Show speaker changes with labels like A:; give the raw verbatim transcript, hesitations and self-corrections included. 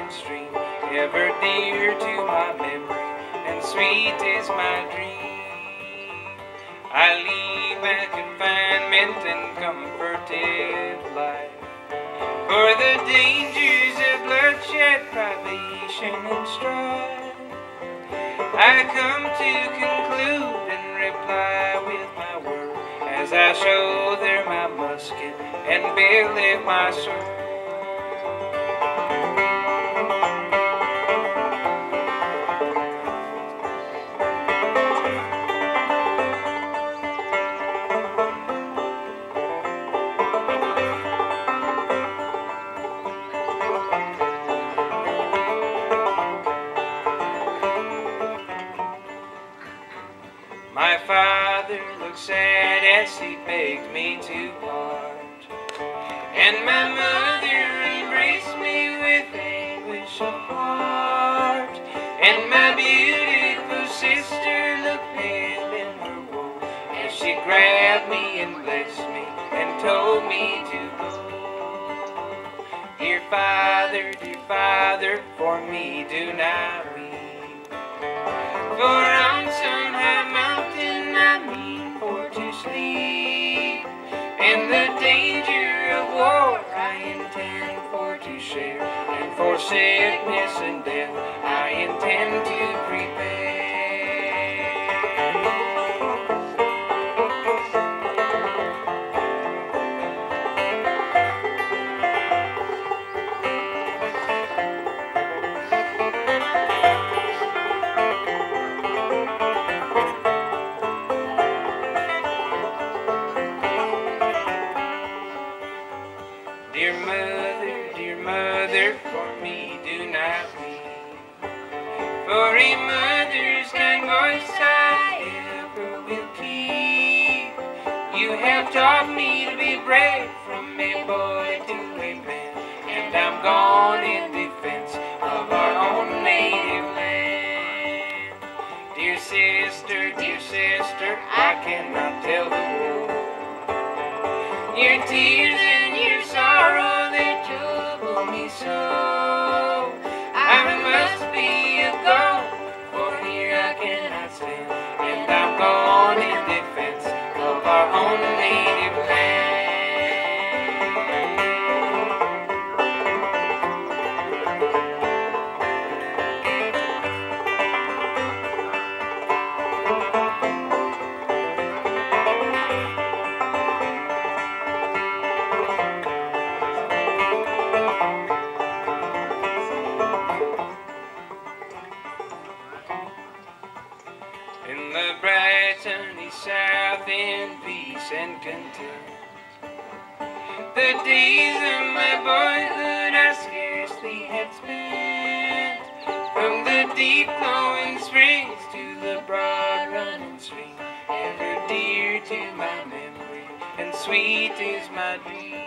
A: running stream, ever dear to my memory, and sweet is my dream. I leave my confinement and comforted life, for the dangers of bloodshed, privation, and strife. I come to conclude and reply with my word, as I shoulder my musket and belly my sword. My father looked sad as he begged me to part, and my mother embraced me with anguish of heart, and my beautiful sister looked pale in her woe, as she grabbed me and blessed me and told me to go. Dear father, dear father, for me do not weep, for on some high mountain I mean for to sleep, and the danger of war I intend for to share, and for sickness and death I intend to prepare. Dear mother, dear mother, for me do not weep, for a mother's kind voice I ever will keep. You have taught me to be brave, from a boy to a man, and I'm gone in defense of our own native land. Dear sister, dear sister, I cannot tell the world your tears and your sorrow, they trouble me so. I must be a gone, for here I cannot stand, and I'm gone in defense of our own native land. In the bright sunny south, in peace and content, the days of my boyhood I scarcely had spent. From the deep flowing springs to the broad running stream, ever dear to my memory, and sweet is my dream.